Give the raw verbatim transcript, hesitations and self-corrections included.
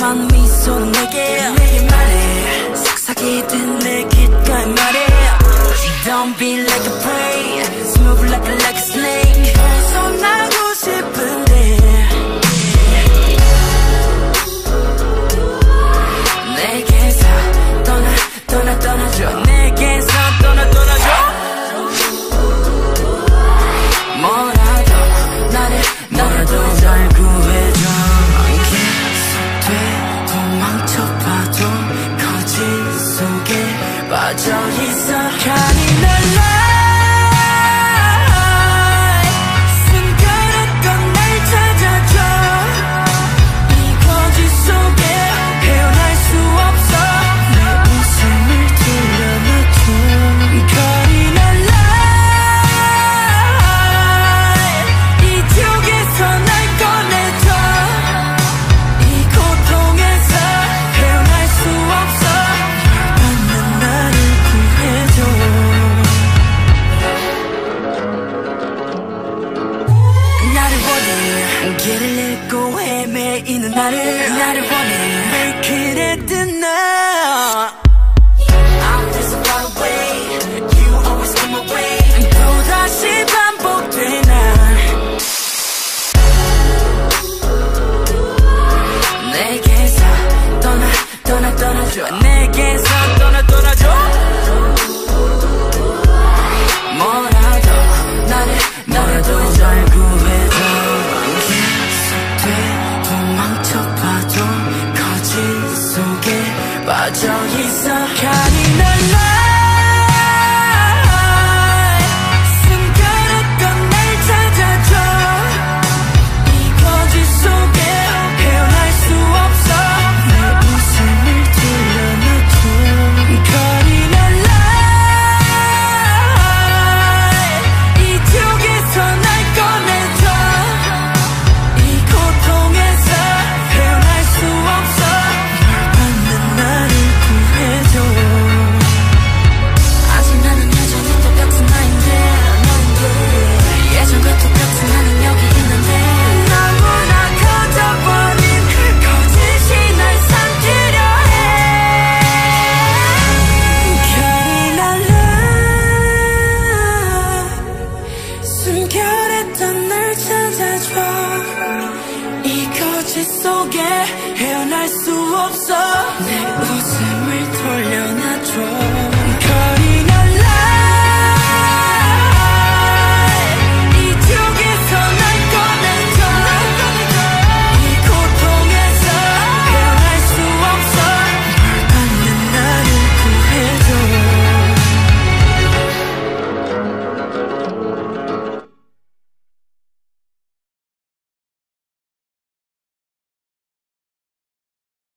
넌 미소는 내게 내게 말해 속삭이듯 내 귓가에 말해 Don't be like a prey Smooth like a, like a snake 벗어나고 싶은데 내게서 떠나 떠나 떠나줘 내게서 떠나 떠나줘 뭐라도 나를 너라도 날 구해줘 계속돼 도망쳐봐도 거짓 속에 빠져있어 잔인한 길을 잃고 헤매이는 나를 나를 원해 Make it at the night I'm just far away You always come away 또다시 반복돼 난 내게서 떠나 떠나 떠나줘 내게서 떠나 떠나줘 뭐라도 나를 너라도 날 구해줘 도망쳐봐도 거짓 속에 빠져있어 잔인한 lie 숨겨놨던 날 찾아줘 이 거짓 속에 헤어날 수 없어 내 웃음을 돌려놔줘 잔인한 lie 이쪽에서 날 꺼내줘 이 고통에서 헤어날 수 없어 널 받는 나를 구해줘 아직 나는 여전히 똑같은 나인데 너는 예전과 똑같은 나는 여기 있는데 너무나 커져버린 거짓이 날 삼키려 해 잔인한 lie 숨겨냈던 날 찾아줘 이 거짓 속에 헤어날 수 없어 내 웃음을 돌려놔줘